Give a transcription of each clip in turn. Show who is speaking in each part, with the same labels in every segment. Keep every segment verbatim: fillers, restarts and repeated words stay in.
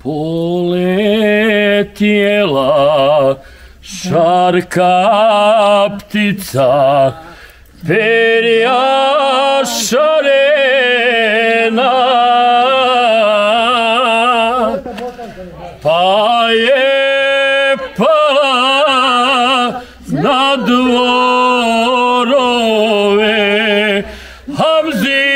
Speaker 1: Poletjela šarka ptica, perja šarena, pa je pala na dvorove Hamzi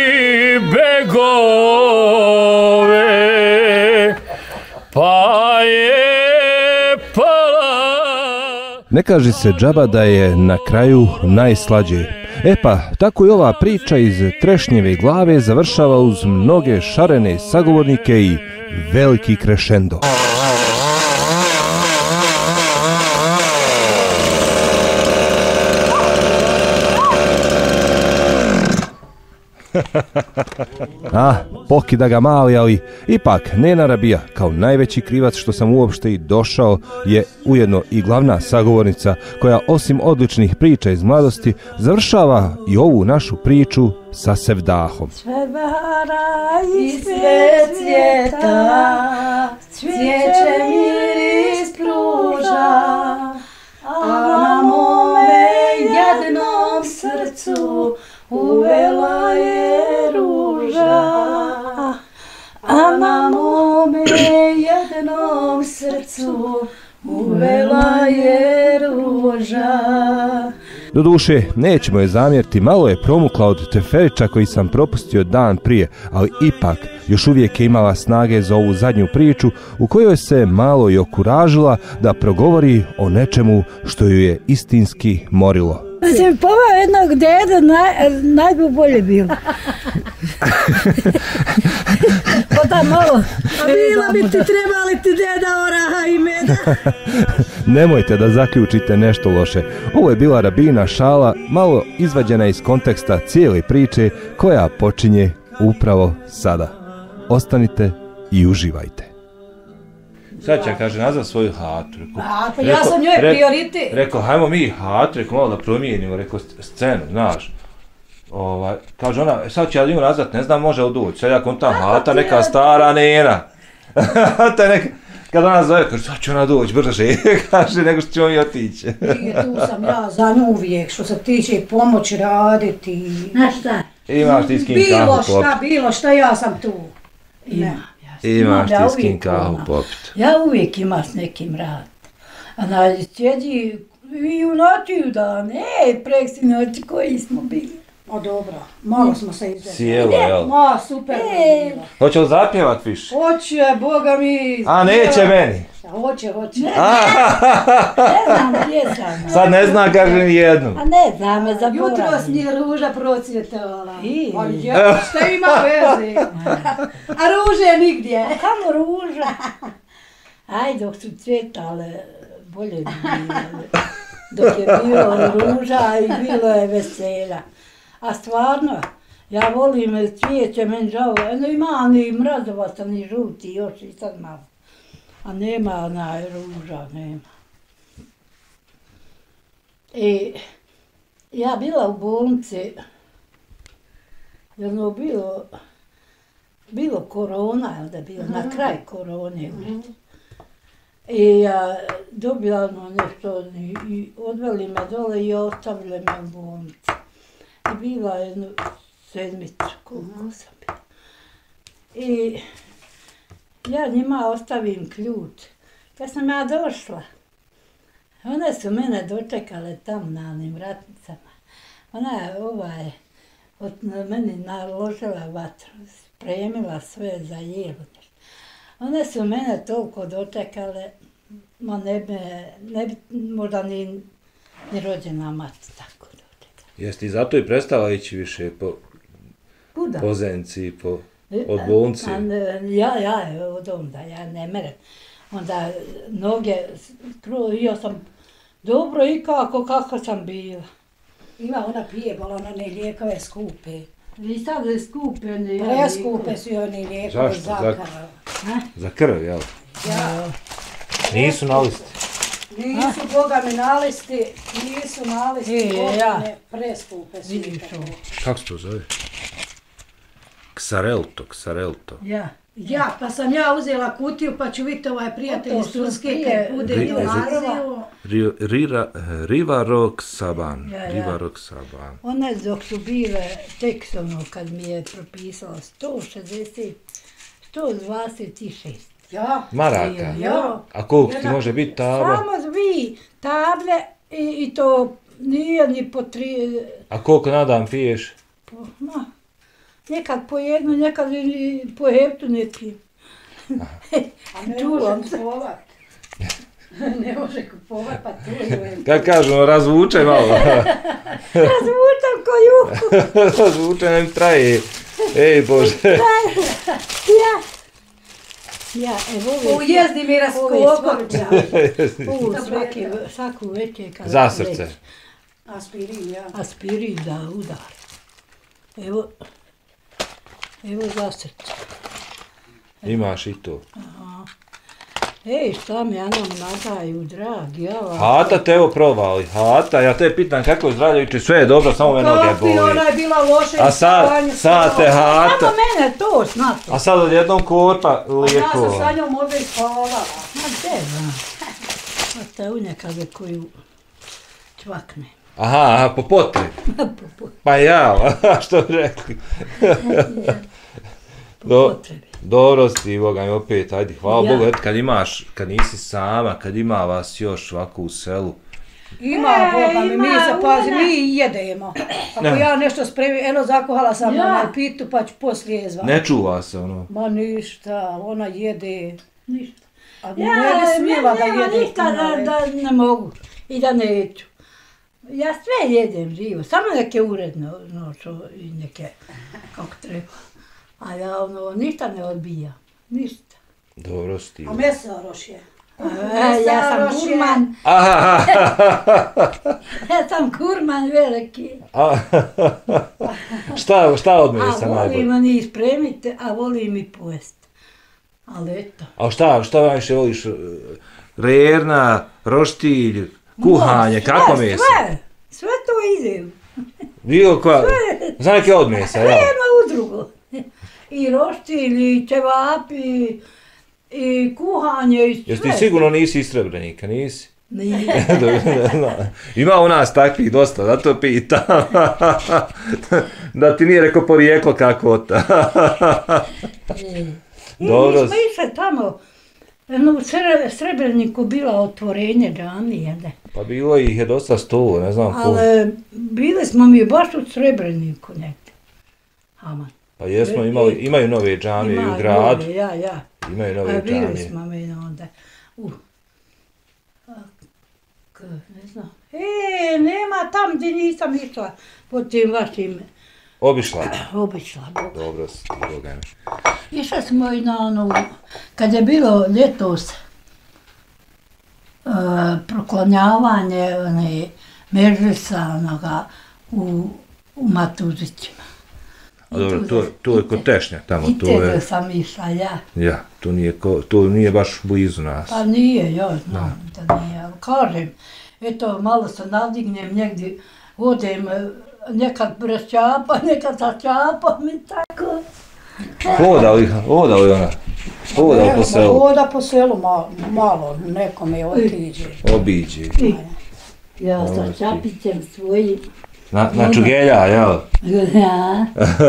Speaker 1: begove, pa je pala.
Speaker 2: Ne kaže se džaba da je na kraju najslađe. E pa, tako i ova priča iz Trešnjeve glave završava uz mnoge šarene sagovornike i veliki krešendo. A, pokida ga mali, ali ipak Nena Rabija, kao najveći krivac što sam uopšte i došao, je ujedno i glavna sagovornica koja osim odličnih priča iz mladosti završava i ovu našu priču sa sevdahom.
Speaker 3: Sve vara i sve cvjeta, cvijeće miris pruža, a na mome jednom srcu uvela je ruža, a na mome jednom srcu uvela je ruža.
Speaker 2: Doduše, nećemo je zamjeriti, malo je promukla od teferića koji sam propustio dan prije, ali ipak još uvijek je imala snage za ovu zadnju priču u kojoj se malo i okuražila da progovori o nečemu što ju je istinski morilo.
Speaker 3: Da se mi poveo jednog deda, naj, najbolje bolje bilo. Pa da malo. A bila bi ti trebali ti deda oraha i meda.
Speaker 2: Nemojte da zaključite nešto loše. Ovo je bila Rabina šala, malo izvađena iz konteksta cijele priče koja počinje upravo sada. Ostanite i uživajte.
Speaker 4: Sad će, kaže, nazvat svoju hatu. Reku,
Speaker 3: A, pa ja sam njoj prioritet.
Speaker 4: Rekao, hajmo mi hatu, rekao, malo da promijenimo, rekao, scenu, znaš. Ovaj, kaže ona, sad će ja nju nazvat, ne znam, može li doći. Sad ja kontam hata, neka stara Nena. Hata neka, kad ona zove, kaže, sad će ona doći brže, kaže, nego što ćemo mi otići.
Speaker 3: Nije, tu sam ja za nju uvijek, što se tiče pomoći raditi. Znaš šta?
Speaker 4: Imaš ti s kim kahu popit.
Speaker 3: Bilo šta, bilo šta, ja sam tu. Ima.
Speaker 4: Imaš ti s kim kahu popit.
Speaker 3: Ja uvijek ima s nekim rad. A na sjedi i u noću da, ne, preksi noći koji smo bili. O dobro, malo smo se izveli.
Speaker 4: Sjelo, jel?
Speaker 3: Ma, super je bilo.
Speaker 4: Hoće li zapjevat više?
Speaker 3: Hoće, Boga mi.
Speaker 4: A neće meni?
Speaker 3: Hoće, hoće.
Speaker 5: Ne znam gdje sam.
Speaker 4: Sad ne zna, kaže, ni jednu.
Speaker 5: A ne znam, zaboravim.
Speaker 3: Jutros mi je ruža procvjetala.
Speaker 5: I?
Speaker 3: Ja, šta ima veze? A ruže nigdje.
Speaker 5: A kamo ruža? Aj, dok su cvjetale, bolje bi bilo. Dok je bilo ruža i bilo je veselja. A stvarno, ja volim cvijeće, meni žao, no ima ni mrazovaca, ni žuti, još i sad malo. A nema onaj ruža, nema. I ja bila u bolnici, jedno bilo, bilo korona, jel da bilo, na kraj korone. I ja dobila ono nešto i odveli me dole i ostavili me u bolnici. I bila jednu sedmicu, koliko sam bila. I ja njima ostavim ključ. Kad sam ja došla, one su mene dočekale tam na onim vratnicama. Ona je ovaj, od meni naložila vatru, spremila sve za jelo. One su mene toliko dočekale, ma ne bi, ne bi možda ni, ni rođena mati tako dočekala.
Speaker 4: Jesi ti zato i prestala ići više po, po Zenci, po, od bolnice?
Speaker 5: Ja, ja, od onda, ja ne merem. Onda noge, ja sam dobro i kako, kako sam bila.
Speaker 3: Ima ona pije balonane lijekove skupe.
Speaker 5: I sad je skupe.
Speaker 3: Preskupe su oni lijekovi za krv.
Speaker 4: Za krv, jel?
Speaker 3: Ja.
Speaker 4: Nisu na listi.
Speaker 3: Nisu, Boga mi na listi, nisu na listi, Boga me preskupe su.
Speaker 4: Kako se to zove? Xarelto, Xarelto.
Speaker 5: Ja.
Speaker 6: Ja, pa sam ja uzela kutiju, pa ću vidjeti ovaj prijatelj iz Turske, kad bude
Speaker 4: Ri-
Speaker 6: dolazio.
Speaker 4: Ri- Rira- Riva Rock Saban.
Speaker 5: Ja, ja.
Speaker 4: Riva Rock Saban.
Speaker 5: One dok su bile tekst ono kad mi je propisala sto šezdeset, sto dvadeset šest.
Speaker 6: Ja,
Speaker 4: Maraka.
Speaker 6: ja.
Speaker 4: A koliko ti može biti tabla?
Speaker 5: Samo dvi table i, i to nije ni po tri,
Speaker 4: A koliko na dan piješ?
Speaker 5: po, ma, nekad po jednu, nekad i po heptu ne pijem.
Speaker 6: A ne
Speaker 5: Čuvam
Speaker 6: može
Speaker 5: se.
Speaker 6: kupovat. Ne može kupovat, pa to je.
Speaker 4: Kad kažu, no, razvuče malo.
Speaker 5: Razvučam ko juhu.
Speaker 4: Razvuče nam traje. Ej Bože.
Speaker 5: Ja, ja, evo ove...
Speaker 6: Ujezdi mi raskopavća.
Speaker 5: Ovo svaki, svaku večer kada...
Speaker 4: Za srce.
Speaker 5: leći.
Speaker 6: Aspirin, ja.
Speaker 5: Aspirin da udar. Evo, evo za srce.
Speaker 4: Imaš i to.
Speaker 5: Ej, šta me ja nam nadaju, dragi, java.
Speaker 4: Hata te evo provali. Hata, ja te pitam kako je zdravlje juče, sve je dobro, samo me noge
Speaker 6: Kakvi,
Speaker 4: boli.
Speaker 6: ona je bila loše.
Speaker 4: A sad, sad te hata.
Speaker 5: Samo mene to snato.
Speaker 4: A sad odjednom korpa
Speaker 6: Ja sam
Speaker 4: lijekova.
Speaker 6: sa njom ovdje spavala.
Speaker 5: Ma gdje znam. Pa te u nekade koju čvakne.
Speaker 4: Aha, aha, po potrebi. Pa ja, što bi rekli.
Speaker 5: Po
Speaker 4: Do,
Speaker 5: potrebi.
Speaker 4: dobro si, Boga mi opet, ajde, hvala
Speaker 5: Ja.
Speaker 4: Bogu, eto kad imaš, kad nisi sama, kad ima vas još ovako u selu.
Speaker 6: Ima,
Speaker 5: E,
Speaker 6: Boga mi, mi
Speaker 5: ima,
Speaker 6: zapazi,
Speaker 5: Uvana.
Speaker 6: mi jedemo. Ako
Speaker 4: Ne.
Speaker 6: ja nešto spremim, eno zakuhala sam
Speaker 5: Ja.
Speaker 6: na pitu, pa ću poslije zvat.
Speaker 4: Ne čuva se ono.
Speaker 6: Ma ništa, ona jede.
Speaker 5: Ništa.
Speaker 6: A
Speaker 5: Ja,
Speaker 6: ne bi smjela da
Speaker 5: nema
Speaker 6: jede
Speaker 5: ništa da,
Speaker 6: puno,
Speaker 5: da ne mogu i da neću. Ja sve jedem živo, samo neke uredno, no, što, i neke, kako treba. A ja ono, ništa ne odbijam, ništa.
Speaker 4: Dobro si ti.
Speaker 6: A mesoroš je.
Speaker 5: E, ja sam
Speaker 6: Mesaroš je.
Speaker 5: gurman,
Speaker 4: Aha,
Speaker 5: ja sam gurman veliki.
Speaker 4: a, šta, šta odmesa
Speaker 5: A volim
Speaker 4: najbolje?
Speaker 5: oni ispremiti, a volim i pojest. Ali eto.
Speaker 4: A šta, šta najviše voliš? Rerna, roštilj, kuhanje,
Speaker 5: Sve,
Speaker 4: kako meso?
Speaker 5: Sve, sve to ide.
Speaker 4: Bilo koja, zna neke odmesa, jel?
Speaker 5: Jedno u drugo. I roštilj, i ćevapi, i kuhanje, i sve.
Speaker 4: Jesi ti sigurno nisi iz Srebrenika, nisi?
Speaker 5: Nije.
Speaker 4: Ima u nas takvih dosta, zato pitam. Da ti nije rekao porijeklo kako ta.
Speaker 5: I
Speaker 4: Dobro.
Speaker 5: mi smo išli tamo, no, u Sre- Srebreniku bila otvorenje džamije, ne.
Speaker 4: Pa bilo ih je dosta sto, ne znam ko.
Speaker 5: Ali bili smo mi baš u Srebreniku negdje. Aman.
Speaker 4: Pa jesmo imali, imaju nove džamije i u gradu.
Speaker 5: nove, Ja, ja.
Speaker 4: Imaju
Speaker 5: A
Speaker 4: nove
Speaker 5: bili
Speaker 4: džamije.
Speaker 5: smo mi onda. U. A, k, ne znam. E, nema tam gdje nisam išla po tim vašim
Speaker 4: Obišla.
Speaker 5: obišla. Bog.
Speaker 4: Dobro si ti, Boga mi.
Speaker 5: Išli smo i na onu, kad je bilo ljetos, uh, proklanjavanje one mežisa onoga u, u Matuzićima.
Speaker 4: A dobro, to, to je kod Tešnja tamo,
Speaker 5: I
Speaker 4: to
Speaker 5: tebe
Speaker 4: je,
Speaker 5: sam išla ja.
Speaker 4: ja, to nije, ko, to nije baš blizu nas.
Speaker 5: Pa nije, ja znam da nije, ali kažem, eto, malo se nadignem negdje, odem eh, nekad bez čapa, nekad sa čapom i tako.
Speaker 4: Hoda li, hoda li ona? Hoda li po selu?
Speaker 6: Hoda po selu ma, malo, nekome otiđe.
Speaker 4: Obiđi.
Speaker 5: I ja sa čapićem svojim.
Speaker 4: Na, na čugelja, jel?
Speaker 5: Ja.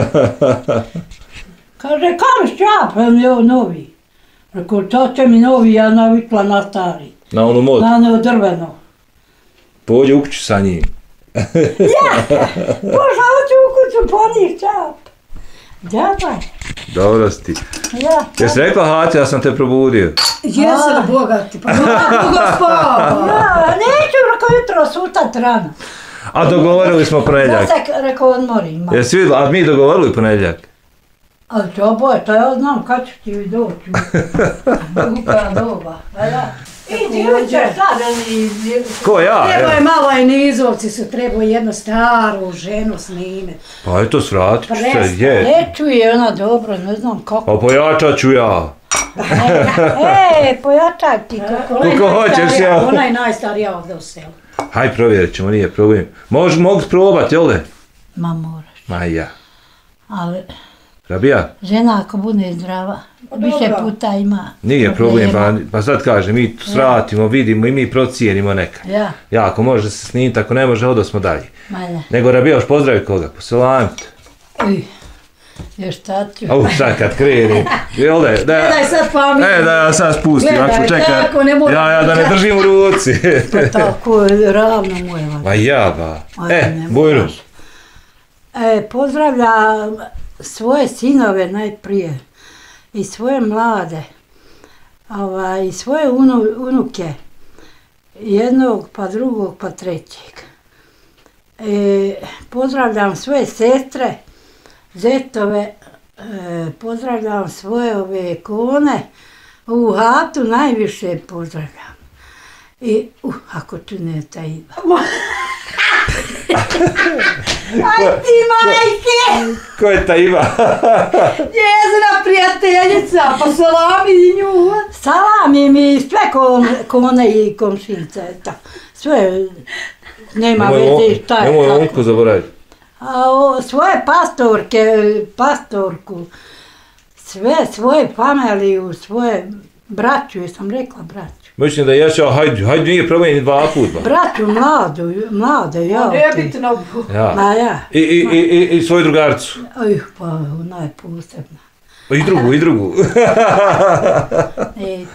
Speaker 5: Kaže, kam ščap, evo novi. Rekao, to će mi novi, ja navikla na stari.
Speaker 4: Na onu mod.
Speaker 5: Na ono drveno.
Speaker 4: Pođe u kuću sa njim.
Speaker 5: Pošla hoću u kuću ponih čap. Džabaj.
Speaker 4: Dobro si ti.
Speaker 5: Ja.
Speaker 4: Jesi rekla Hati da sam te probudio?
Speaker 6: Jesi li bogati, pa dugo spava.
Speaker 5: Ja, neću, rekao, jutro sutat rano.
Speaker 4: A dogovorili smo
Speaker 5: Ja
Speaker 4: ponedjeljak.
Speaker 5: se, rekao, odmorim. malo.
Speaker 4: Jesi vidjela, a mi dogovorili ponedjeljak?
Speaker 5: Ali čobo, to ja znam kad ću ti doći. Upravo doba. A ja. Idi jučer, sad oni...
Speaker 4: Ko ja?
Speaker 6: Treba je
Speaker 4: Evo.
Speaker 6: malo aj nizovci su, trebao jednu staru ženu snimiti.
Speaker 4: Pa eto svrati ću se,
Speaker 6: Presta,
Speaker 4: je.
Speaker 5: Ne čuje ona dobro, ne znam kako.
Speaker 4: Pa pojačat ću ja.
Speaker 5: E, pojačaj ti kako.
Speaker 6: Ona je
Speaker 4: Koliko hoćeš,
Speaker 6: najstarija-
Speaker 4: ja.
Speaker 6: Ona je najstarija ovdje u selu.
Speaker 4: Haj provjerit ćemo, nije problem. Mož, mogu probat, jel' le?
Speaker 5: Ma moraš.
Speaker 4: Ma ja.
Speaker 5: Ali
Speaker 4: Rabija?
Speaker 5: Žena ako bude zdrava, više puta ima.
Speaker 4: Nije problem, pa, pa sad kaže, mi sratimo, vidimo i mi procijenimo nekad.
Speaker 5: Ja.
Speaker 4: Ja, ako može se snimiti, ako ne može, odosmo dalje.
Speaker 5: Malja.
Speaker 4: Nego Rabija, još pozdravi koga, poselamite.
Speaker 5: Uj, još šta ću.
Speaker 4: Au, sad kad kreni. Jel da, da,
Speaker 6: Gledaj sad pametno.
Speaker 4: E, da ja sad spustim,
Speaker 6: Gledaj,
Speaker 4: ako čeka.
Speaker 6: tako, ne moram.
Speaker 4: Ja, ja da ne držim u ruci.
Speaker 5: Pa tako, ravno mu je.
Speaker 4: Ma ja, ba.
Speaker 5: Aj,
Speaker 4: E,
Speaker 5: ne
Speaker 4: Bujru.
Speaker 5: moraš. E, pozdravljam svoje sinove najprije i svoje mlade, ovaj, i svoje unu, unuke, jednog pa drugog pa trećeg. E, pozdravljam svoje sestre, zetove, e, pozdravljam svoje ove kone, u hatu najviše pozdravljam. I, uh, ako tu ne taj Iva. Aj ti majke!
Speaker 4: Ko je ta Iva?
Speaker 5: Njezina prijateljica, pa salami i nju. Salami mi sve kon, kone i komšinice, ta. Sve, nema veze šta je
Speaker 4: Nemoj
Speaker 5: tako.
Speaker 4: onku zaboraviti.
Speaker 5: A o, svoje pastorke, pastorku, sve svoje familiju, svoje braću, jesam rekla braću.
Speaker 4: Mislim da ja ću, hajde, hajde nije problem dva puta.
Speaker 5: Braću mladu, mlade, ja.
Speaker 6: Nebitno.
Speaker 4: Ja.
Speaker 5: Ma ja.
Speaker 4: I, i, i, i, i svoju drugaricu.
Speaker 5: Oj, pa ona je posebna.
Speaker 4: I drugu, i drugu.
Speaker 5: Neću.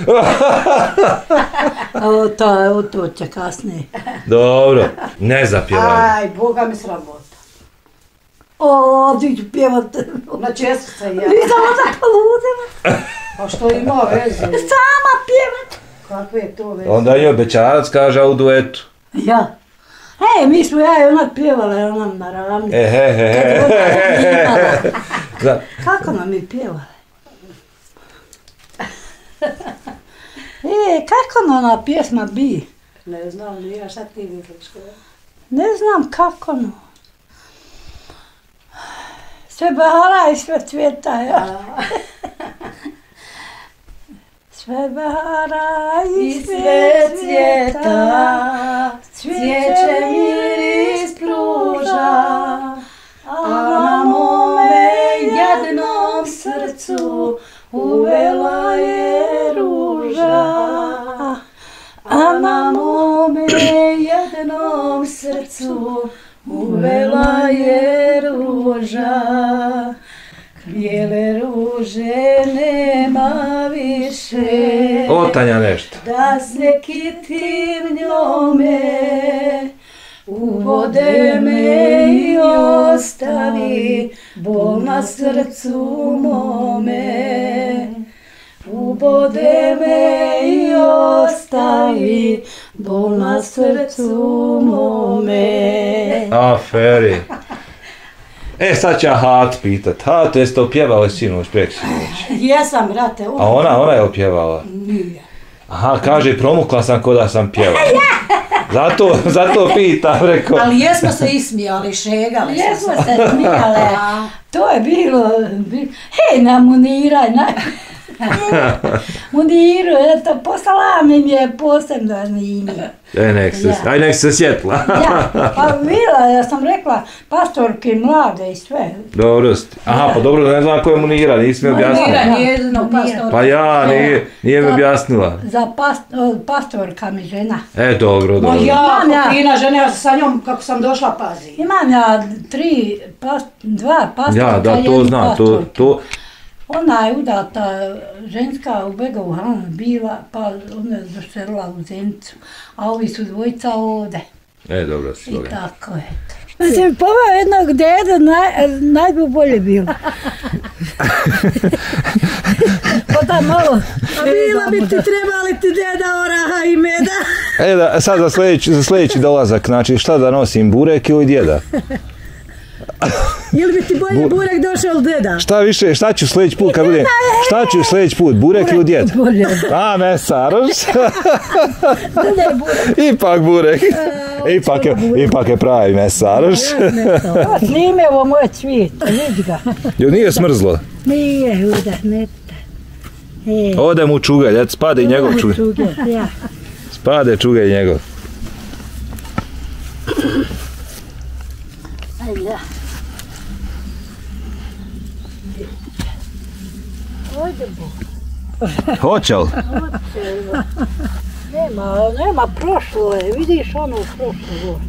Speaker 5: O, to, o, to će kasnije.
Speaker 4: Dobro, ne zapjevaj.
Speaker 6: Aj, Boga mi sramota.
Speaker 5: O, ti ću pjevat.
Speaker 6: Na često se ja.
Speaker 5: Nisam da poludila.
Speaker 6: Pa što ima veze?
Speaker 5: Sama pjevat.
Speaker 6: Kakve je to veze?
Speaker 4: Onda je bećarac kaže u duetu.
Speaker 5: Ja. E, mi smo ja i ona pjevala, ona na ravni.
Speaker 4: E, he, he, he, he, he. Da.
Speaker 5: Kako nam je pjevala? E, kako ona pjesma bi?
Speaker 6: Ne znam, nije, šta ti vidiš?
Speaker 5: Ne znam kako no. Sve bahara i sve cvjeta, ja. Sve bahara i sve cvjeta, cvijeće miris pruža, a na mome jednom srcu uvela je ruža. A na mome jednom srcu uvela je ruža. Bijele ruže nema više,
Speaker 4: Otanja nešto.
Speaker 5: da se kitim njome, uvode me i ostavi bol na srcu mome. Ubode me i ostavi bol na srcu mome.
Speaker 4: Aferi. E, sad ću ja Hat pitat. Hat, jesi to pjevala sinoć, preksinoć?
Speaker 5: Jesam, brate.
Speaker 4: A ona, ona je opjevala?
Speaker 5: Nije.
Speaker 4: Aha, kaže, promukla sam ko da sam pjevala. Zato, zato pitam, rekao.
Speaker 6: Ali jesmo se ismijali, šegali smo
Speaker 5: Jesmo se smijale. To je bilo, bilo hej, na Munira, na... Muniru, eto, poslala mi je posebno ime.
Speaker 4: E, nek se,
Speaker 5: Ja.
Speaker 4: aj nek se sjetla.
Speaker 5: Ja, pa bila, ja sam rekla, pastorke mlade i sve.
Speaker 4: Dobro ste. Aha, pa dobro, ne znam ko je Munira, nisi mi objasnila.
Speaker 6: Munira, njezino pastor.
Speaker 4: Pa ja, nije, nije mi objasnila.
Speaker 5: Za past, o, pastorka mi žena.
Speaker 4: E, dobro,
Speaker 6: Ma
Speaker 4: dobro.
Speaker 6: jako
Speaker 5: Imam ja.
Speaker 6: fina žena, ja sa njom kako sam došla pazi.
Speaker 5: Imam ja tri, pas, dva pastorka,
Speaker 4: Ja, da, to
Speaker 5: jednu
Speaker 4: znam, to,
Speaker 5: pastorku.
Speaker 4: to,
Speaker 5: Ona je udata ženska u Begovu Hanu bila, pa ona je došla u Zenicu, a ovi su dvojica ovde.
Speaker 4: e, dobro si,
Speaker 5: I
Speaker 4: dobro.
Speaker 5: tako je. Mislim, poveo jednog deda, naj, najbolje bolje bilo. Pa da malo...
Speaker 6: A bila bi ti trebali ti deda oraha i meda.
Speaker 2: E da, sad za sljedeći, za sljedeći dolazak, znači šta da nosim, burek ili djeda?
Speaker 6: Ili bi ti bolje burek došao od deda?
Speaker 2: Šta više, šta ću sljedeći put kad budem, šta ću sljedeći put, burek ili djed?
Speaker 5: Bolje.
Speaker 2: A, mesaroš. Ipak burek. Ipak je, ipak je pravi mesaroš.
Speaker 5: Snime ovo moje cvijet, vidi ga.
Speaker 2: Jo, nije smrzlo.
Speaker 5: Nije, uda, ne. E,
Speaker 2: Ode mu čugalj, eto, spade i njegov čugalj.
Speaker 5: čuge, ja.
Speaker 2: Spade čugalj i njegov.
Speaker 5: Ajde.
Speaker 4: Hoće li?
Speaker 5: Nema, nema, prošlo je, vidiš ono prošlo.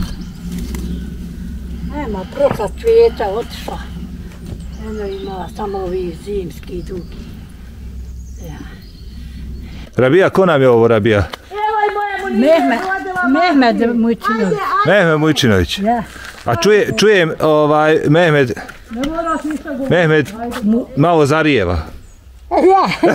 Speaker 5: Nema, prošla cvijeta, otišla. Ono ima samo ovi zimski dugi. Ja.
Speaker 4: Rabija, ko nam je ovo Rabija?
Speaker 5: Mehmed, Mehmed Mujčinović.
Speaker 4: Mehmed Mujčinović.
Speaker 5: Ja.
Speaker 4: A čuje, čujem ovaj Mehmed, Mehmed malo Zarijeva.
Speaker 5: Ja.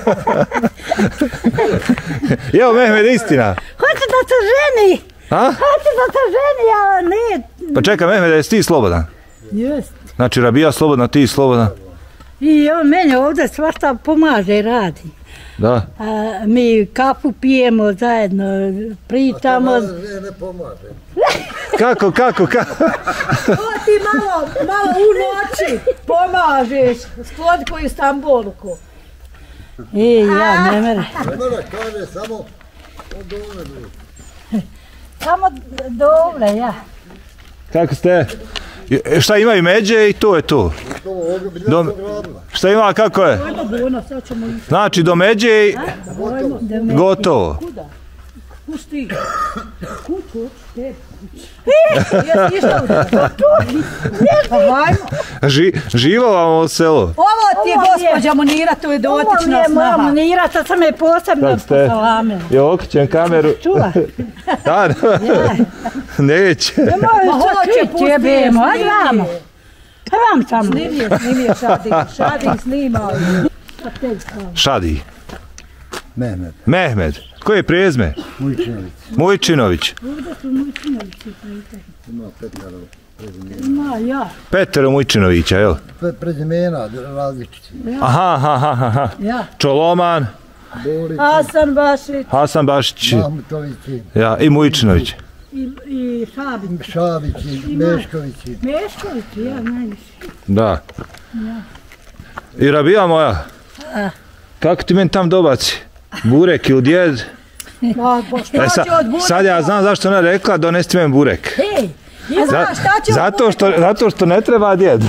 Speaker 4: Evo Mehmed, istina.
Speaker 5: Hoće da se ženi.
Speaker 4: A?
Speaker 5: Hoće da se ženi, ali nije.
Speaker 4: Pa čekaj Mehmed, jesi ti slobodan?
Speaker 5: Jest.
Speaker 4: Znači Rabija slobodna, ti slobodan.
Speaker 5: I on meni ovdje svašta pomaže i radi.
Speaker 4: Da.
Speaker 5: A, mi kafu pijemo zajedno, pričamo.
Speaker 7: Ne pomaže.
Speaker 4: Kako, kako, kako?
Speaker 6: O, ti malo, malo u noći pomažeš, sklodi koju stambolku.
Speaker 5: I ja ne mere.
Speaker 7: Ne mora, kaže samo od dole dođe.
Speaker 5: Samo dobre, ja.
Speaker 4: Kako ste? E, Šta imaju međe i to je to.
Speaker 7: To ovdje bi
Speaker 4: Dom-
Speaker 7: nešto gradila.
Speaker 4: Šta ima, kako je?
Speaker 6: Ono, sad ćemo ih
Speaker 4: Znači do međe i gotovo.
Speaker 6: pusti. Kuću, te. Jesi išao da? Pa hajmo.
Speaker 4: Ži, živo vam ovo selo.
Speaker 6: Ovo ti je gospođa Munira, to je
Speaker 5: Ovo mi
Speaker 6: dotična
Speaker 5: je moja
Speaker 6: snaha.
Speaker 5: Munira, sad sam je posebno
Speaker 4: Kako ste?
Speaker 5: posalamila.
Speaker 4: Ja okrećem kameru.
Speaker 5: Čula?
Speaker 4: Da, da. Neće.
Speaker 6: Ma hoće, pusti je,
Speaker 5: Jebemo, aj
Speaker 6: snimi.
Speaker 5: vamo. Aj vam samo.
Speaker 6: Snimi je, snimi je, šadi, šadi, snima.
Speaker 4: Šadi.
Speaker 7: Mehmed
Speaker 4: Mehmed. Koji je prezme?
Speaker 7: Mujčinović.
Speaker 4: Mujčinović.
Speaker 7: Ima petero prezimena.
Speaker 5: Ma, ja.
Speaker 4: Petero Mujčinovića, jel?
Speaker 7: Pe- Prezimena različiti.
Speaker 4: Aha, aha, aha, aha.
Speaker 5: Ja.
Speaker 4: Čoloman,
Speaker 7: Bolić,
Speaker 5: Hasan Bašić
Speaker 4: Hasan Bašić,
Speaker 7: Mahmutovići,
Speaker 4: ja, i Mujčinović.
Speaker 5: i, i Šabić.
Speaker 7: Šabići, Meškovići.
Speaker 5: Mešković, ja najviše.
Speaker 4: Da. I Rabija moja,
Speaker 5: A.
Speaker 4: kako ti meni tam dobaci? Burek ili djed?
Speaker 6: Ma, pa šta
Speaker 4: E, sa,
Speaker 6: će od bureka?
Speaker 4: sad ja znam zašto ona rekla donesti meni burek.
Speaker 5: Ej,
Speaker 6: I
Speaker 4: Za-
Speaker 6: znaš šta će od
Speaker 4: zato, što, zato što ne treba djed.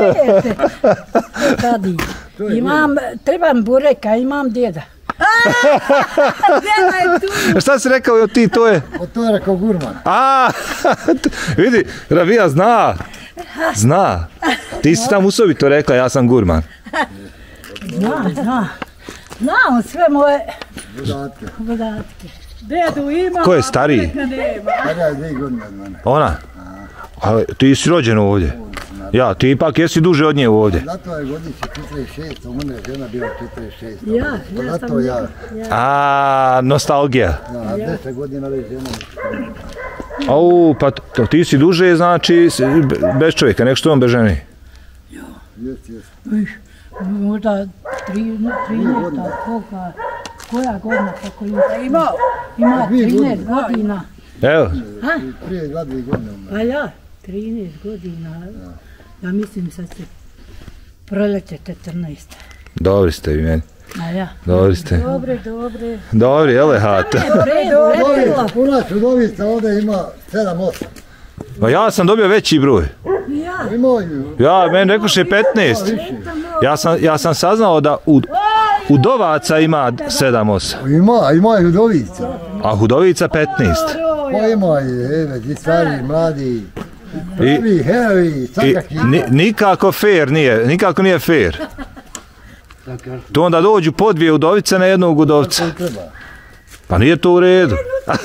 Speaker 5: Tadi. Imam, trebam bureka, imam djeda.
Speaker 6: Djeda je tu.
Speaker 4: Šta si rekao jo ti, to je?
Speaker 7: O to je rekao Gurman.
Speaker 4: A, vidi, Rabija zna. Zna. Ti si tam u sobi to rekla, ja sam gurman.
Speaker 5: Zna, zna. Znam sve moje
Speaker 7: Dodatke.
Speaker 5: podatke.
Speaker 6: Dedu ima,
Speaker 4: Ko je
Speaker 6: a
Speaker 4: stariji?
Speaker 6: bureka nema.
Speaker 7: Kada je dvije godine od mene.
Speaker 4: Ona? A ti si rođen ovdje. Ja, ti ipak jesi duže od nje ovdje.
Speaker 7: Zato je godiće četrdeset šest, u mene je žena bila četrdeset šest.
Speaker 5: Ja,
Speaker 7: Pa
Speaker 5: ja
Speaker 7: zato
Speaker 5: sam
Speaker 7: ja,
Speaker 4: A, nostalgija.
Speaker 7: ja, deset godina već žena.
Speaker 4: Au, pa to, ti si duže, znači, s- be- bez čovjeka, nek što on bez žene.
Speaker 7: Jest, jest.
Speaker 5: možda tri, trinaesta, koga, koja godina kako ima?
Speaker 6: Ima.
Speaker 5: Ima
Speaker 7: Dvije
Speaker 5: trinaest godina.
Speaker 4: Evo,
Speaker 7: Prije dva, dvije godine umre.
Speaker 5: Pa ja, trinaest godina. Ja mislim sad se proljeće četrnaest.
Speaker 4: dobri ste vi meni.
Speaker 5: A ja.
Speaker 4: Dobri ste.
Speaker 5: Dobre, dobre.
Speaker 4: Dobri, jele hata.
Speaker 7: Udovica, u nas Udovica ovdje ima sedam osam.
Speaker 4: Pa ja sam dobio veći broj.
Speaker 7: Imaju.
Speaker 4: Ja, meni rekoše petnaest. Ja sam, ja sam saznao da u, Udovaca ima sedam osam,
Speaker 7: Ima, ima i Udovica.
Speaker 4: a Hudovica petnaest.
Speaker 7: Pa ima i eve, i stari, mladi,
Speaker 4: I,
Speaker 7: pravi, herovi,
Speaker 4: i
Speaker 7: svakaki.
Speaker 4: ni, nikako fair nije, nikako nije fair. Tu onda dođu po dvije Udovice na jednog Udovca.
Speaker 7: To treba.
Speaker 4: Pa nije to u redu.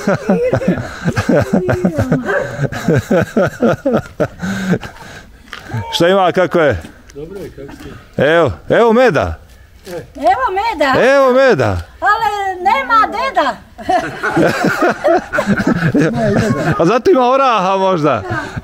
Speaker 4: Šta ima, kako je? Dobro je, kako ste? Evo, evo meda.
Speaker 5: Evo meda,
Speaker 4: Evo meda.
Speaker 5: ali nema deda.
Speaker 4: A zato ima oraha možda.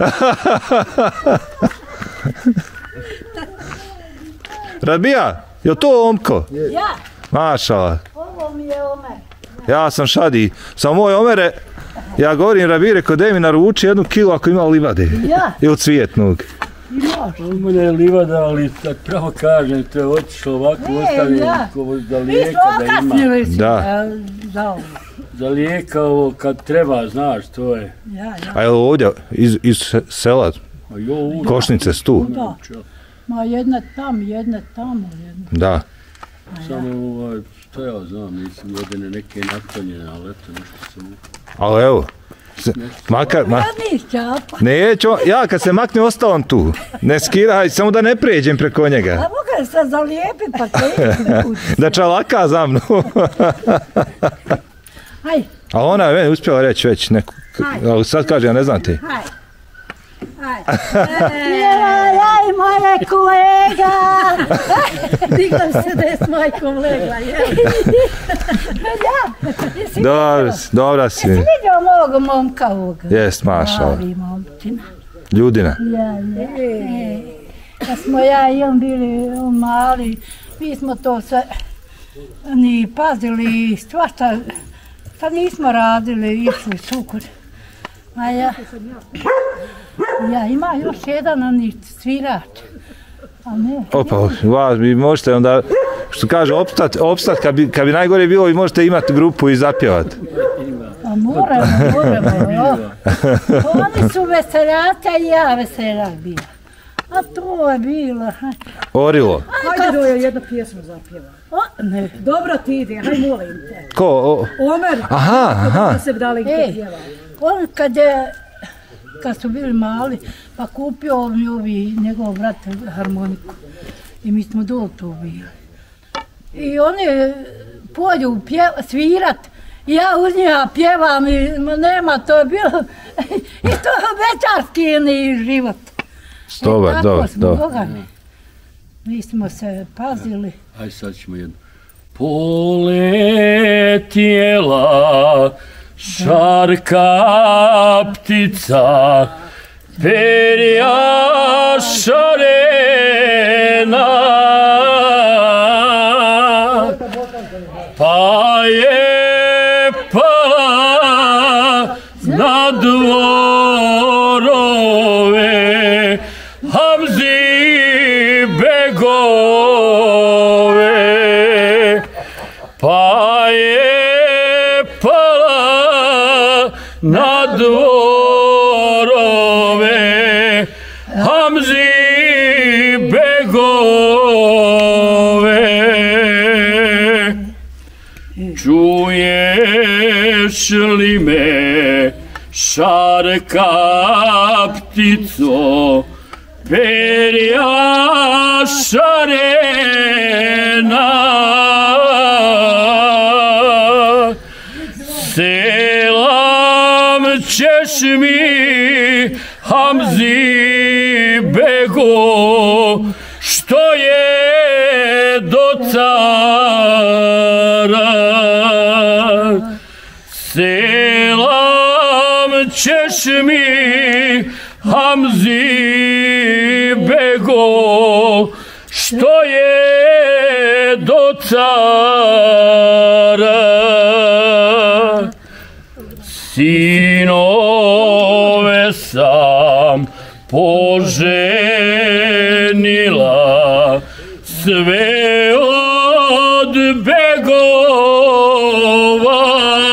Speaker 4: Rabija, je li to omko?
Speaker 5: Ja,
Speaker 4: Mašala.
Speaker 5: ovo mi je Omer.
Speaker 4: Ja sam Šadi. Samo moj Omere, ja govorim Rabiji, rekao da mi naruči jednu kilu ako ima livade.
Speaker 5: Ja.
Speaker 4: Ili cvijetnog.
Speaker 1: U mene je livada, ali tak pravo kažem, to je otišlo ovako, ostavljeno
Speaker 5: ja.
Speaker 1: za
Speaker 5: Vi
Speaker 1: lijeka
Speaker 5: smo
Speaker 1: da ima.
Speaker 5: okasnili si.
Speaker 4: Da.
Speaker 5: e, Za ovo.
Speaker 1: Za lijeka ovo kad treba, znaš, to je.
Speaker 5: Ja, ja.
Speaker 4: A je li ovdje iz, iz sela,
Speaker 1: A jo, u,
Speaker 4: Košnice su tu?
Speaker 5: Da. Ma jedna tam, jedna tamo, jedna.
Speaker 4: Da.
Speaker 1: Samo ovaj, što ja znam, nisam godine neke naklonjene, ali eto nešto sam...
Speaker 2: Ali evo, se, makar... Ma,
Speaker 5: Ja ništa,
Speaker 2: neću, ja kad se makne ostavam tu. Ne skiraj, samo da ne pređem preko njega.
Speaker 5: a mogu se zalijepit pa kreći.
Speaker 2: Da čalaka za mnom.
Speaker 5: Haj,
Speaker 2: A ona je meni uspjela reći već neku... Ali sad kaže, ja ne znam ti.
Speaker 5: haj. Haj. Jaj, jaj, moja kolega! Digla se da je s majkom legla, jel? Ja, jesi
Speaker 2: Dobro, dobra si.
Speaker 5: vidio mog momka ovoga?
Speaker 2: Jest, mašala.
Speaker 5: Mali momčina.
Speaker 2: Ljudina.
Speaker 5: Ja, ja. E, kad smo ja i on bili mali, mi smo to sve ni pazili, svašta, šta nismo radili, išli sukur. A ja, ja ima još jedan oni svirač, a ne.
Speaker 2: Opa, vas, vi možete onda, što kaže, opstat, opstat kad bi, kad bi najgore bilo, vi možete imati grupu i zapjevati.
Speaker 5: A moramo, moramo, oni su veseljaca i ja veseljak bila. A to je bilo.
Speaker 2: Orilo.
Speaker 6: Hajde Rojo, jednu pjesmu zapjeva.
Speaker 5: O, ne.
Speaker 6: Dobro ti ide, haj molim te.
Speaker 2: Ko? O,
Speaker 6: Omer,
Speaker 2: aha, aha.
Speaker 6: da se dali
Speaker 5: Ej.
Speaker 6: gdje pjeva.
Speaker 5: On kad je, kad su bili mali, pa kupio mi ovi njegov brat harmoniku. I mi smo dole tu bili. I oni pođu pjev, svirat. I ja uz njega pjevam i ma nema, to je bilo, i to je večarski život.
Speaker 2: Dobar,
Speaker 5: E, tako
Speaker 2: dobar,
Speaker 5: smo,
Speaker 2: dobar.
Speaker 5: Boga mi. Mi smo se pazili.
Speaker 1: Aj sad ćemo jedno. Poletjela šarka ptica, perja šarena, pa je pala na dvorove Hamzi begove, pa je pala na dvorove Hamzi begove. Čuješ li me, šarka ptico, perja šarena, selam ćeš mi, Hamzi bego, što je do cara. Selam ćeš mi, Hamzi bego, što je do cara. Sinove sam poženila, sve od begova.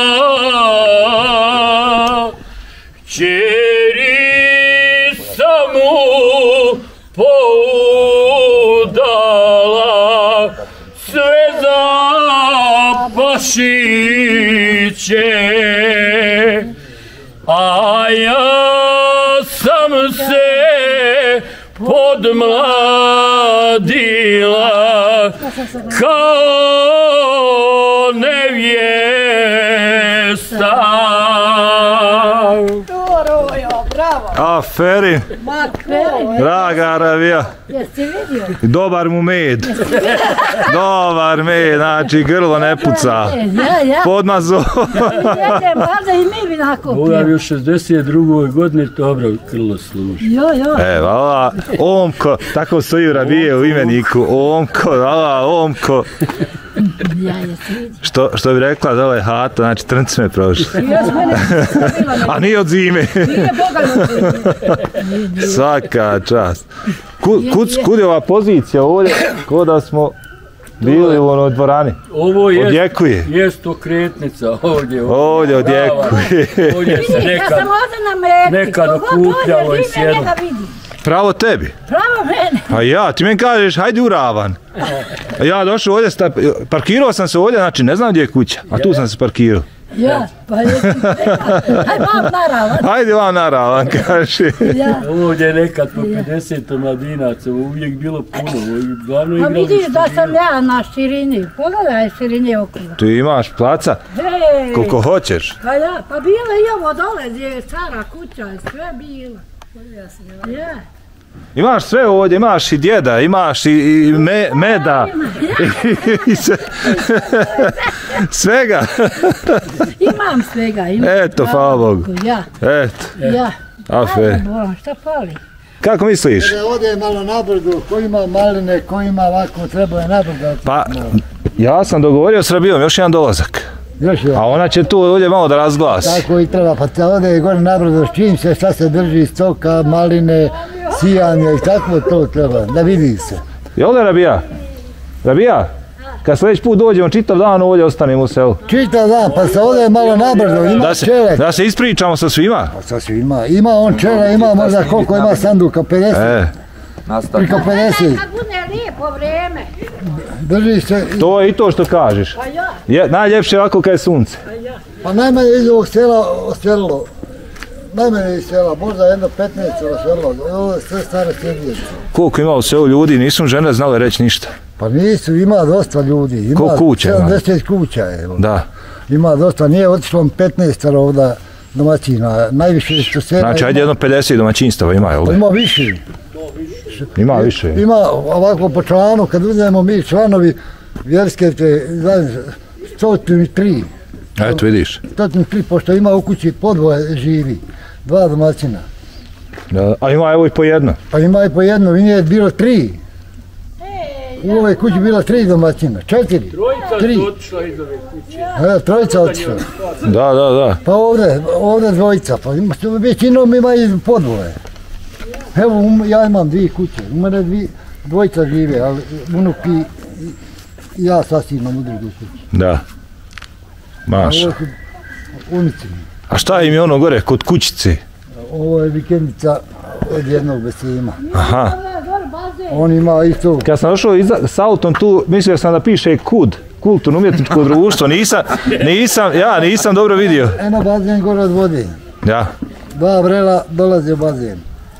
Speaker 1: Kćeri sam mu poudala, sve za pašiće, a ja sam se podmladila kao nevjesta.
Speaker 2: Aferi, draga Ravija,
Speaker 5: Jesi vidio?
Speaker 2: dobar mu med. Dobar med, znači grlo ne puca.
Speaker 5: Ja, ja.
Speaker 2: Podmazo.
Speaker 5: Jedem, valjda i mi bi nakon
Speaker 1: Boga mi u šezdeset drugoj godini dobro krlo služi.
Speaker 5: Jo, jo.
Speaker 2: E, vala, Omko, tako stoji Ravije u imeniku. Omko, vala, Omko.
Speaker 5: Ja, jesi vidio?
Speaker 2: Što, što bi rekla, dole hata, znači trnci me prošli.
Speaker 6: Još mene nisam bila,
Speaker 2: A nije od zime.
Speaker 6: nije Boga na
Speaker 2: Svaka čast. Kud, kud, kud je ova pozicija ovdje? Ko da smo bili u onoj dvorani.
Speaker 1: Ovo jest,
Speaker 2: Odjekuje.
Speaker 1: jest okretnica ovdje.
Speaker 2: Ovdje odjekuje.
Speaker 1: Ovdje se
Speaker 5: Ja
Speaker 1: nekad,
Speaker 5: sam ovdje na meti.
Speaker 1: nekad
Speaker 5: Kogod
Speaker 1: okupljalo
Speaker 5: dođe
Speaker 1: i
Speaker 5: žive,
Speaker 1: sjedlo.
Speaker 5: njega vidi.
Speaker 2: Pravo tebi.
Speaker 5: Pravo
Speaker 6: mene.
Speaker 4: A ja, ti meni kažeš, hajde u Ravan. A ja došao ovdje, sta, parkirao sam se ovdje, znači ne znam gdje je kuća, a tu sam se parkirao.
Speaker 6: Ja, pa je, hajde vam na Ravan.
Speaker 4: Hajde vam na Ravan, kaže.
Speaker 6: Ja.
Speaker 1: Ovdje je nekad po pedeset mladinaca, uvijek bilo puno, glavno
Speaker 6: A
Speaker 1: igrali
Speaker 6: vidiš
Speaker 1: su
Speaker 6: da sam
Speaker 1: bilo.
Speaker 6: ja na širini, pogledaj širini okolo.
Speaker 4: Tu imaš placa,
Speaker 6: Hej,
Speaker 4: koliko hoćeš.
Speaker 6: pa ja, pa bilo i ovo dole gdje je stara kuća, je sve bilo. Ja.
Speaker 4: Imaš sve ovdje, imaš i djeda, imaš i, i me, meda, i, i sve, svega.
Speaker 6: Imam svega, imam.
Speaker 4: Eto, hvala Bogu.
Speaker 6: Ja,
Speaker 4: Eto,
Speaker 6: ja.
Speaker 4: afe.
Speaker 6: Ajde, Bolam, šta fali?
Speaker 4: Kako misliš?
Speaker 7: Da ode malo nabrdo, ko ima maline, ko ima ovako, treba je nabrdo.
Speaker 4: Pa, ja sam dogovorio s Rabijom još jedan dolazak.
Speaker 7: Još je.
Speaker 4: A ona će tu ovdje malo da razglasi.
Speaker 7: Tako i treba, pa te ode gore nabrdo, s čim se, šta se drži, stoka, maline, sijanje i tako to treba, da vidi se.
Speaker 4: Jel da Rabija? Rabija? Kad sljedeći put dođemo čitav dan ovdje ostanemo u selu.
Speaker 7: Čitav dan, pa se ode malo nabrdo, ima
Speaker 4: Da se,
Speaker 7: čelek.
Speaker 4: da se ispričamo sa svima.
Speaker 7: Pa sad svi ima, ima on čela, ima možda koliko ima sanduka, pedeset,
Speaker 4: E,
Speaker 7: priko pedeset,
Speaker 6: Kad bude lijepo vreme.
Speaker 7: drži se,
Speaker 4: to je i to što kažeš.
Speaker 6: Pa ja,
Speaker 4: Je, najljepše je ovako kad je sunce.
Speaker 7: pa najmanje iz ovog sela oselilo, najmanje iz sela, možda jedno petnaest oselilo, ovo je sve stare srednje.
Speaker 4: Koliko ima u selu ljudi, nisu žene znale reći ništa.
Speaker 7: Pa nisu, ima dosta ljudi, ima
Speaker 4: Koliko kuća ima?
Speaker 7: sedamdeset kuća je,
Speaker 4: Da.
Speaker 7: ima dosta, nije otišlo petnaest ovdje domaćina, najviše što sela
Speaker 4: Znači, ajde
Speaker 7: ima,
Speaker 4: jedno pedeset domaćinstava ima, jel
Speaker 7: pa
Speaker 4: da?
Speaker 7: ima više.
Speaker 4: Ima više.
Speaker 7: Ima ovako po članu, kad uzmemo mi članovi vjerske, te, znaš, stotinu tri.
Speaker 4: Eto, vidiš.
Speaker 7: stotinu tri, pošto ima u kući podvoje živi, dva domaćina.
Speaker 4: Da, a ima evo i po jedno.
Speaker 7: Pa ima i po jedno, vi nije bilo tri. U ovoj kući bilo tri domaćina, četiri,
Speaker 1: Trojica
Speaker 7: tri.
Speaker 1: su otišla iz ove kuće.
Speaker 7: E, trojica otišla.
Speaker 4: Da, da, da.
Speaker 7: Pa ovdje, ovdje dvojica, pa ima, većinom ima i podvoje. Evo, um, ja imam dvije kuće, u mene dvije, dvojica žive, ali unuk i, i ja sasvim imam u drugu kuću.
Speaker 4: Da. Maš.
Speaker 7: Ovo su unici.
Speaker 4: A šta im je ono gore, kod kućice?
Speaker 7: Ovo je vikendica od jednog besima.
Speaker 4: Aha.
Speaker 7: On ima isto,
Speaker 4: Kad sam došao iza, s autom tu, mislio sam da piše KUD, kulturno umjetničko društvo, nisam, nisam, ja nisam dobro vidio.
Speaker 7: eno bazen gore od vode.
Speaker 4: Ja.
Speaker 7: Dva vrela dolaze u bazen.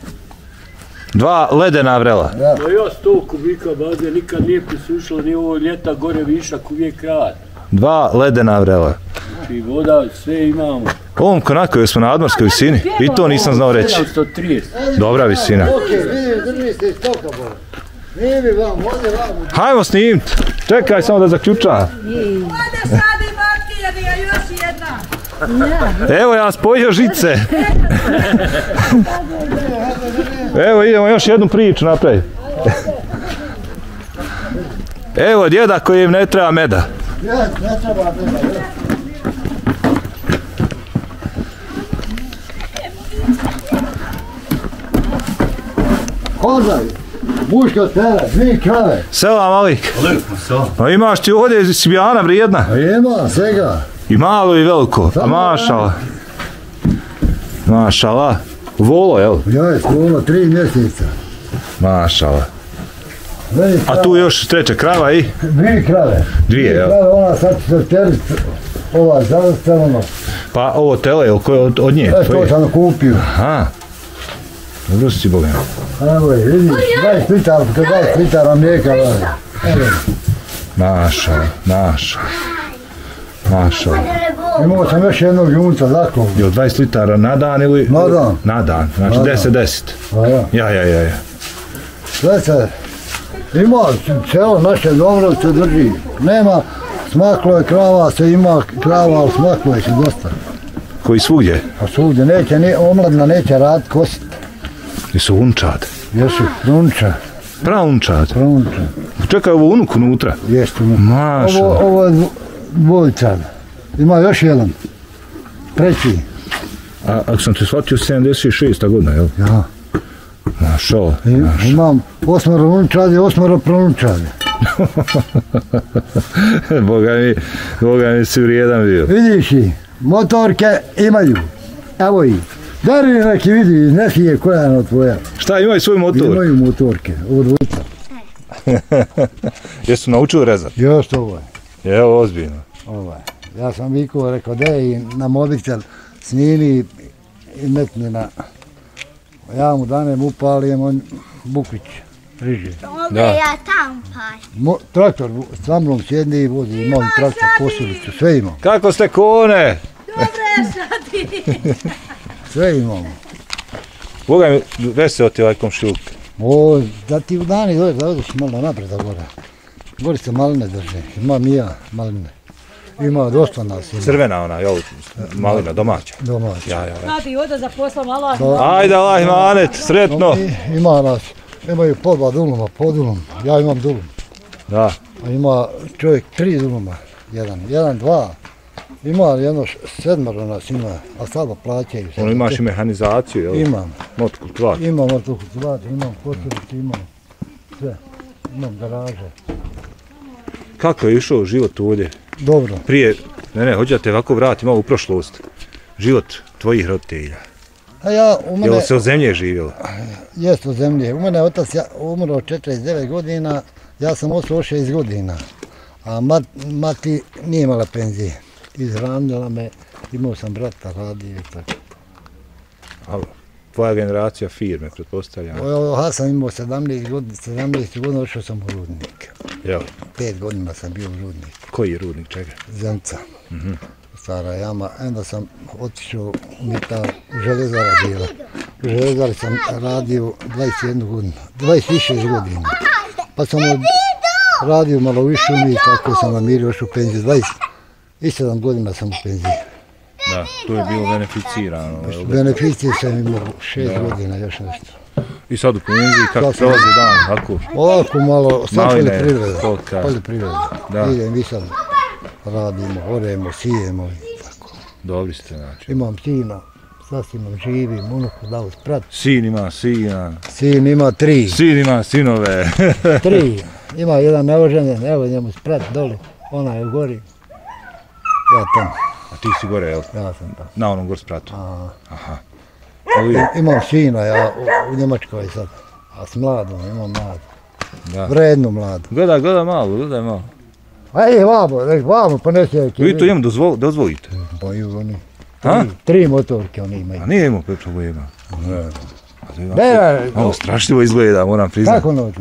Speaker 4: Dva ledena vrela.
Speaker 7: Da.
Speaker 1: No ja sto kubika baze nikad nije prisušilo, nije ovo ljeta gore višak uvijek rad.
Speaker 4: Dva ledena vrela.
Speaker 1: Znači voda, sve imamo.
Speaker 4: Ovom konakoj smo na admorskoj visini, i to nisam znao reći.
Speaker 1: sedamsto trideset.
Speaker 4: Dobra visina.
Speaker 7: Ok, vidi, drži se iz toka, bora. Nije mi vam, ovdje vam.
Speaker 4: Hajmo snimit. Čekaj samo da zaključa.
Speaker 6: Ovdje
Speaker 8: Sadi Martija, još jedna.
Speaker 4: Evo ja spojio žice. Evo idemo još jednu priču napraviti. Evo djeda kojem ne treba meda.
Speaker 7: Ja, ne treba nema. Kozaj, muško tele, dvije krave.
Speaker 4: Selam Alik.
Speaker 1: Lepo sam.
Speaker 4: Pa imaš ti ovdje Sibijana vrijedna.
Speaker 7: A ima svega.
Speaker 4: I malo i veliko. A mašala. Mašala. Volo, jel?
Speaker 7: Ja je skolo tri mjeseca.
Speaker 4: Mašala.
Speaker 7: Dvije
Speaker 4: A tu još treća krava i
Speaker 7: Dvije krave.
Speaker 4: dvije, jel?
Speaker 7: Krave, ona sad će se terit, ova zavrstano.
Speaker 4: Pa ovo tele, jel, koje od, od nje?
Speaker 7: E, to
Speaker 4: Tvoje?
Speaker 7: sam kupio.
Speaker 4: Aha. Dobro si Boga.
Speaker 7: Evo je, vidiš, dvadeset litara, dvadeset litara mlijeka. Evo,
Speaker 4: Mašala, mašala. Mašala.
Speaker 7: imao sam još jednog junca, lako.
Speaker 4: Jel dvadeset litara na dan ili?
Speaker 7: Na dan.
Speaker 4: Na dan, znači
Speaker 7: Na dan.
Speaker 4: deset deset.
Speaker 7: A ja,
Speaker 4: Ja, ja, ja, ja.
Speaker 7: sve se, ima, celo naše dobro se drži. Nema, smaklo je krava, se ima krava, ali smaklo je se dosta.
Speaker 4: Koji svugdje?
Speaker 7: A svugdje neće, ne, omladna neće radit kosit.
Speaker 4: Jesu unčad.
Speaker 7: Jesu, prunča,
Speaker 4: Praunčad.
Speaker 7: prunča,
Speaker 4: Čekaj ovo unuk unutra.
Speaker 7: jeste mu.
Speaker 4: Mašala.
Speaker 7: Ovo, ovo je dvo- dvojica. Ima još jedan. Treći.
Speaker 4: A ako sam te shvatio, sedamdeset šesta godina, jel?
Speaker 7: Ja.
Speaker 4: Mašala.
Speaker 7: I, imam osmero unčadi, osmero prunčadi.
Speaker 4: Boga mi, Boga mi si vrijedan bio.
Speaker 7: Vidiš i, motorke imaju. Evo ih. Dari neki vidi, neki je koja je ono tvoja.
Speaker 4: Šta, imaju svoj motor?
Speaker 7: Imaju motorke, ovo dvojica.
Speaker 4: Jesu naučili rezati?
Speaker 7: Još ovo je.
Speaker 4: Evo, ozbiljno.
Speaker 7: Ovaj. Ja sam Viko rekao da je i na mobitel snimi i metni na... Ja mu danem upalijem, on Bukvić riže.
Speaker 9: Ovdje ja tam paš.
Speaker 7: Traktor sa mnom sjedni i vozi, imam traktor, posilicu, sve imam.
Speaker 4: Kako ste kone?
Speaker 8: Dobre, šta ti?
Speaker 7: Sve imamo.
Speaker 4: Boga mi veseo ti ovaj komšiluk.
Speaker 7: O, da ti u dani dođeš, da odeš malo napred da gore. Gori se maline drže, imam i ja maline. Ima dosta nas. Ima.
Speaker 4: Crvena ona, jel, malina, domaća.
Speaker 7: Domaća.
Speaker 4: Ja, ja, ja.
Speaker 6: Radi oda za posla malo.
Speaker 4: Ajde, Allah imanet, sretno.
Speaker 7: I, ima nas, imaju po dva duluma, po dulum. Ja imam dulum.
Speaker 4: Da.
Speaker 7: A ima čovjek tri duluma, jedan, jedan, dva. Ima jedno sedmero nas ima, a slabo plaćaju.
Speaker 4: Ono imaš i mehanizaciju, jel?
Speaker 7: Imam.
Speaker 4: Motokultivar.
Speaker 7: Imam motokultivar, imam posilicu, imam sve. Imam garaže.
Speaker 4: Kako je išao život ovdje?
Speaker 7: Dobro.
Speaker 4: Prije, ne ne, hoću da te ovako vrati malo u prošlost. Život tvojih roditelja.
Speaker 7: A ja, u mene...
Speaker 4: Jel se od zemlje živjelo?
Speaker 7: Jest od zemlje. U mene otac ja, umro četrdeset devet godina, ja sam ostao šest godina. A mat, mati nije imala penzije. Izhranila me, imao sam brata, radio i tako.
Speaker 4: A tvoja generacija firme, pretpostavljam?
Speaker 7: Ja sam imao sedamnaest godina, sedamnaest godina ošao sam u rudnik.
Speaker 4: Jel?
Speaker 7: Pet godina sam bio u rudniku.
Speaker 4: Koji je rudnik, čega?
Speaker 7: Zemca.
Speaker 4: Mm-hmm.
Speaker 7: Stara jama. Onda sam otišao u Mitar, u Železara bila. U Železari sam radio dvadeset jednu godinu, dvadeset šest godina. Pa sam od, radio malo više i tako sam namirio još u penziju. dvadeset sedam godina sam u penziji.
Speaker 4: Da, to je bilo beneficirano.
Speaker 7: Beneficije sam imao šest da. godina, još nešto.
Speaker 4: I sad u penziji, kako sad prolazi dan, kako?
Speaker 7: Ovako malo, sad poljoprivreda.
Speaker 4: Poljoprivreda.
Speaker 7: Poljoprivreda. Da. Idem i sad radimo, oremo, sijemo i tako.
Speaker 4: Dobri ste, znači.
Speaker 7: Imam sina, sad sinom živim, unuku dao sprat.
Speaker 4: Sin ima sina.
Speaker 7: Sin ima tri.
Speaker 4: Sin ima sinove.
Speaker 7: Tri. Ima jedan neoženjen, evo njemu sprat dole, ona je u gori. Ja tam.
Speaker 4: A ti si gore, jel?
Speaker 7: Ja sam tam.
Speaker 4: Na onom gor spratu?
Speaker 7: Aha.
Speaker 4: Aha.
Speaker 7: I, imam sina, ja u, u Njemačkoj sad. A s mladom, imam mladu.
Speaker 4: Da.
Speaker 7: Vrednu mladu.
Speaker 4: Gleda, gleda malo, gledaj malo.
Speaker 7: Ajde, vamo, nek vamo, pa ne sjeki.
Speaker 4: Vi to imam dozvol, dozvolite?
Speaker 7: Pa ju oni.
Speaker 4: Ha?
Speaker 7: Tri, tri motorke oni imaju.
Speaker 4: A nije imao Petro ima.
Speaker 7: Ne.
Speaker 4: Ne, ne. Malo strašljivo izgleda, moram priznati.
Speaker 7: Kako noći?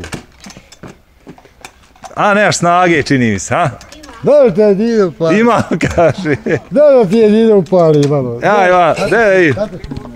Speaker 4: A, nemaš snage, čini mi se, ha?
Speaker 7: Dobro ti je dido upali.
Speaker 4: Ima, kaže.
Speaker 7: Dobro ti je dido upali, malo.
Speaker 4: Ja, ima, gdje i?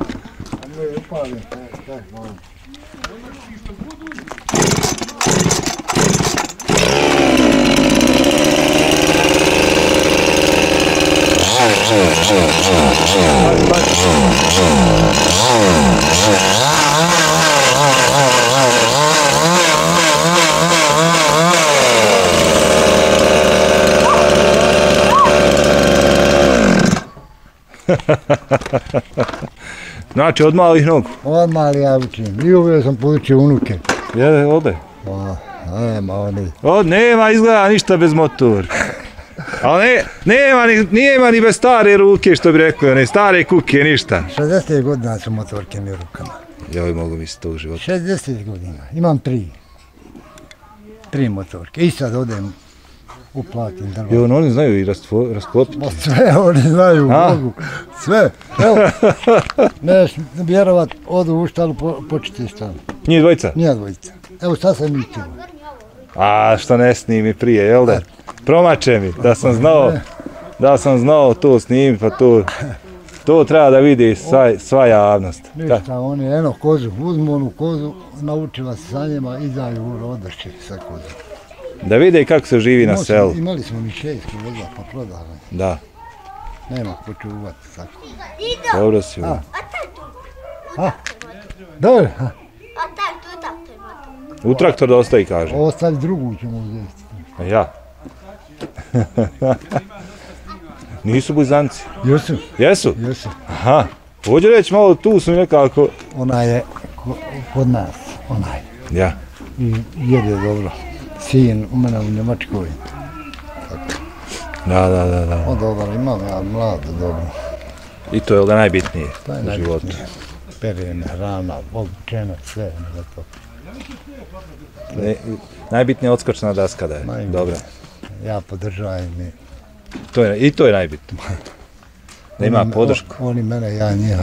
Speaker 4: Znači, od malih nogu?
Speaker 7: Od malih ja učim. I uvijek sam poučio unuke.
Speaker 4: Jede, ode?
Speaker 7: Pa, nema oni.
Speaker 4: Od, nema izgleda ništa bez motor. Ali ne, nema, ni, nema ni bez stare ruke, što bi rekli, ne stare kuke, ništa.
Speaker 7: šezdeset godina su motorke mi rukama.
Speaker 4: Joj, mogu mi se to u životu.
Speaker 7: šezdeset godina. Imam tri. Tri motorke. I sad odem uplatim drvo.
Speaker 4: Jel, oni znaju i rastvo, rasklopiti?
Speaker 7: Ma sve oni znaju,
Speaker 4: A?
Speaker 7: mogu. Sve. Evo, neš vjerovat, odu u štalu, po, početi štalu.
Speaker 4: Nije dvojica?
Speaker 7: Nije dvojica. Evo sad sam ići.
Speaker 4: A, što ne snimi prije, jel da? Promače mi, da sam znao, da sam znao to snimi, pa to, to treba da vidi sva, sva javnost.
Speaker 7: Ništa, oni eno kozu, uzmu onu kozu, naučila se sa njima, izdaju u odašće sa kozom.
Speaker 4: Da vide kako se živi na selu.
Speaker 7: Imali smo mi šest koza, pa prodali.
Speaker 4: Da.
Speaker 7: Nema ko čuvati, tako.
Speaker 4: Dobro si.
Speaker 7: A? A? Dobro.
Speaker 4: U traktor da ostavi, kaže.
Speaker 7: Ostavi drugu ćemo uzeti.
Speaker 4: A ja? Nisu Buzanci?
Speaker 7: Jesu.
Speaker 4: Jesu?
Speaker 7: Jesu.
Speaker 4: Aha. Hoću reći malo, tu su nekako...
Speaker 7: Ona je kod nas, onaj.
Speaker 4: Ja.
Speaker 7: I jede dobro. Sin u mene u Njemačkoj.
Speaker 4: Da, da, da, da.
Speaker 7: O, dobro, imam ja mlado, dobro.
Speaker 4: I to je da najbitnije
Speaker 7: To je
Speaker 4: u životu.
Speaker 7: najbitnije. Perena, hrana, obučena, sve za to.
Speaker 4: Ne, najbitnija odskočna daska da je.
Speaker 7: Najbitnije.
Speaker 4: Dobro.
Speaker 7: Ja podržavam i...
Speaker 4: To je, I to je najbitno. Da ima
Speaker 7: Oni-
Speaker 4: podršku.
Speaker 7: on- Oni mene, ja njiha.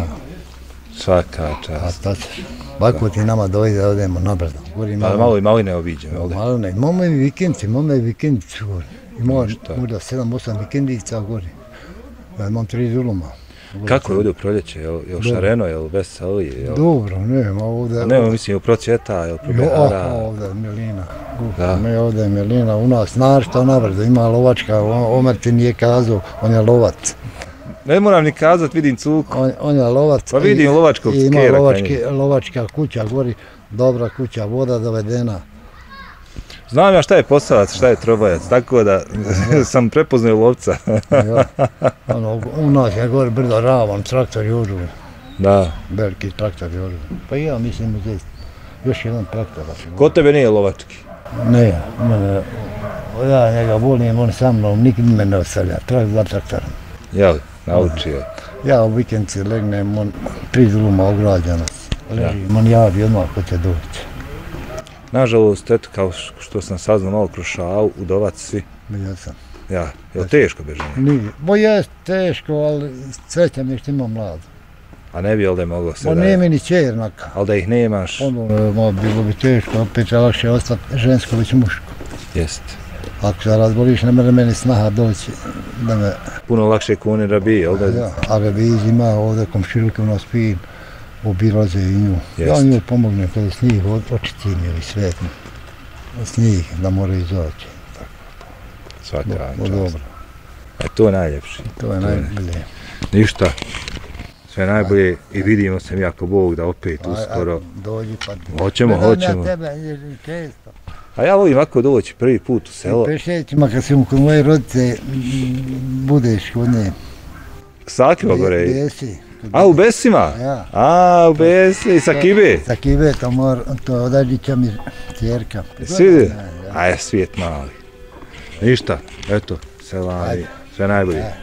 Speaker 4: Svaka
Speaker 7: A
Speaker 4: čast.
Speaker 7: to će. Bako ti nama dojde da odemo nabrzo. Govorim,
Speaker 4: Pa malo i maline obiđemo, jel da?
Speaker 7: Malo ne, imamo i vikendice, imamo i vikendice gori. Imamo
Speaker 4: Šta?
Speaker 7: možda sedam, osam vikendica gori. Ja imam tri zuluma.
Speaker 4: Kako je ovdje u proljeće, jel, jel
Speaker 7: Dobro.
Speaker 4: šareno, jel veselije, jel?
Speaker 7: Dobro, nema ovdje...
Speaker 4: A ne, mislim, u procvjeta, jel
Speaker 7: Jo,
Speaker 4: probehara?
Speaker 7: ovdje je Milina.
Speaker 4: Da.
Speaker 7: Ne, ovdje je Milina, u nas našto nabrzo, ima lovačka, o- Omer ti nije kazao, on je lovac.
Speaker 4: Ne moram ni kazat, vidim cuku.
Speaker 7: On, on je lovac.
Speaker 4: Pa vidim
Speaker 7: i-
Speaker 4: lovačkog
Speaker 7: i ima
Speaker 4: skera kraj
Speaker 7: lovački,
Speaker 4: njega.
Speaker 7: lovačka kuća gori, dobra kuća, voda dovedena.
Speaker 4: Znam ja šta je posavac, šta je trobajac, tako da sam prepoznao lovca.
Speaker 7: Jo, ono, u nas je gori brdo ravan, traktor južu,
Speaker 4: Da.
Speaker 7: veliki traktor južu. Pa i ja mislim da je još jedan traktor.
Speaker 4: Kod tebe nije lovački?
Speaker 7: Ne, mene, ja njega volim, on sa mnom nikad me ne ostavlja, trak za traktorom.
Speaker 4: Jel, naučio je.
Speaker 7: Ja u vikendci legnem, on tri zuluma ograđeno. Ležim, on javi odmah ko će doći.
Speaker 4: Nažalost, eto, kao što sam saznao malo kroz šalu, udovac si.
Speaker 7: Ja sam.
Speaker 4: Ja, je li teško bežanje?
Speaker 7: Nije, bo je teško, ali sreća mi je što imam mladu.
Speaker 4: A ne bi jel da je moglo se
Speaker 7: Bo
Speaker 4: da...
Speaker 7: nema ni černaka.
Speaker 4: Ali da ih nemaš,
Speaker 7: Ono, mo, bilo bi teško, opet je lakše ostati žensko već muško.
Speaker 4: jest.
Speaker 7: Ako se razboliš, ne mere meni snaha doći da me...
Speaker 4: Puno lakše kuni rabi, jel da?
Speaker 7: Ja, a revizija ima ovdje komšilke u nas pin, obilaze i nju. Ja
Speaker 4: Jest.
Speaker 7: njoj pomognem kada snijeg očicim ili svetno. Snijeg da mora izaći.
Speaker 4: Svaka
Speaker 7: Bo,
Speaker 4: čast.
Speaker 7: bo dobro,
Speaker 4: E, to je najljepše.
Speaker 7: to je najbolje.
Speaker 4: Ništa. Sve najbolje i vidimo se mi ako Bog da opet uskoro.
Speaker 7: Dođi pa...
Speaker 4: Hoćemo,
Speaker 7: Gledam
Speaker 4: hoćemo.
Speaker 7: Ja tebe je često.
Speaker 4: A ja volim ovako doći prvi put u selo.
Speaker 7: Pešećima kad sam kod moje rodice, m, budeš kod nje.
Speaker 4: Sakima gore.
Speaker 7: Besi.
Speaker 4: A, u Besima?
Speaker 7: Ja.
Speaker 4: A, u Besi, sa Kibe.
Speaker 7: Sa Kibe, to mor, to odađića mi cijerka.
Speaker 4: Svi? A je svijet mali. Ništa, eto, selani,
Speaker 7: Ajde.
Speaker 4: sve najbolje.
Speaker 7: Ajde.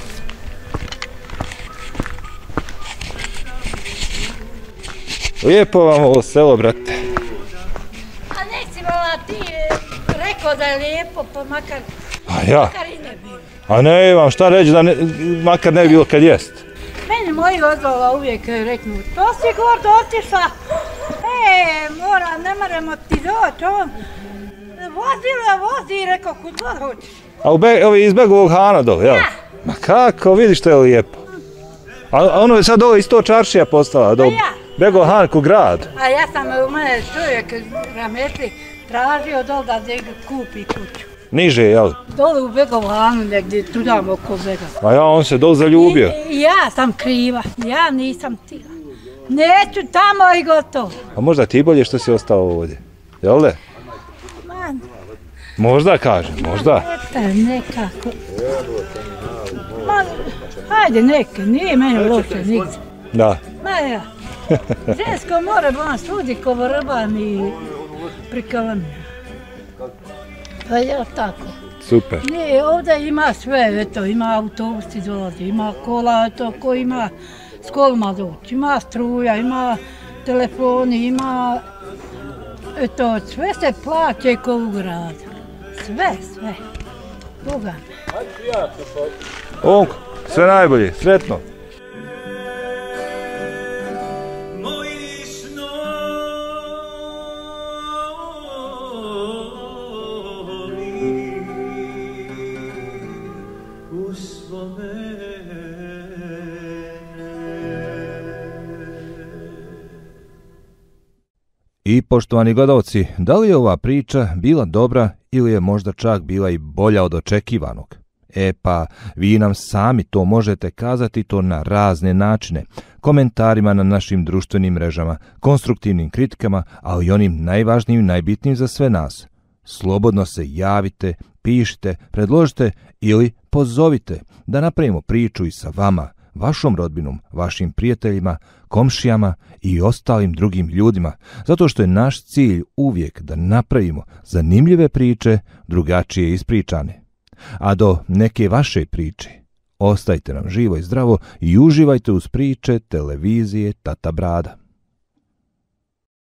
Speaker 4: Lijepo vam ovo selo, brate.
Speaker 5: A nisi vala ti e, rekao da je lijepo, pa makar,
Speaker 4: A ja?
Speaker 5: makar i ne bilo.
Speaker 4: A ne imam šta reći da ne, makar ne bi bilo kad jest.
Speaker 5: Meni moji odvala uvijek reknu, to si gordo otišla, e, mora, ne moramo ti doći, on vozila, vozi i rekao, kud god hoćeš.
Speaker 4: A u be, ovi iz Begovog Hana dole, jel? Ma kako, vidiš što je lijepo. A, a ono je sad dole isto čaršija postala, do
Speaker 5: Pa ja.
Speaker 4: Begov Han ku grad.
Speaker 5: A ja sam u mene čovjek Rametli tražio dole da gdje kupi kuću.
Speaker 4: Niže, jel?
Speaker 5: Dole u Begovanu negdje, tudam oko Bega.
Speaker 4: A ja, on se dole zaljubio.
Speaker 5: I, ja sam kriva, ja nisam tila. Neću tamo i gotovo.
Speaker 4: A možda ti bolje što si ostao ovdje, jel da?
Speaker 5: Man,
Speaker 4: Možda kažem, možda.
Speaker 5: eto, nekako. Ma, hajde neke, nije meni loše nigdje.
Speaker 4: Da.
Speaker 5: Ma ja. Žensko more, bo nas sudi ko vrban i prikavan. Pa ja tako.
Speaker 4: Super.
Speaker 5: Ne, ovdje ima sve, eto, ima autobusi dolazi, ima kola, eto, ko ima s kolima doći, ima struja, ima telefoni, ima, eto, sve se plaće ko u gradu. Sve, sve. Boga.
Speaker 4: Onko, sve najbolje, sretno.
Speaker 2: I poštovani gledalci, da li je ova priča bila dobra ili je možda čak bila i bolja od očekivanog? E pa, vi nam sami to možete kazati to na razne načine, komentarima na našim društvenim mrežama, konstruktivnim kritikama, ali i onim najvažnijim i najbitnijim za sve nas. Slobodno se javite, pišite, predložite ili pozovite da napravimo priču i sa vama, vašom rodbinom, vašim prijateljima, komšijama i ostalim drugim ljudima, zato što je naš cilj uvijek da napravimo zanimljive priče, drugačije ispričane. A do neke vaše priče, Ostajte nam živo i zdravo i uživajte uz priče televizije Tata Brada.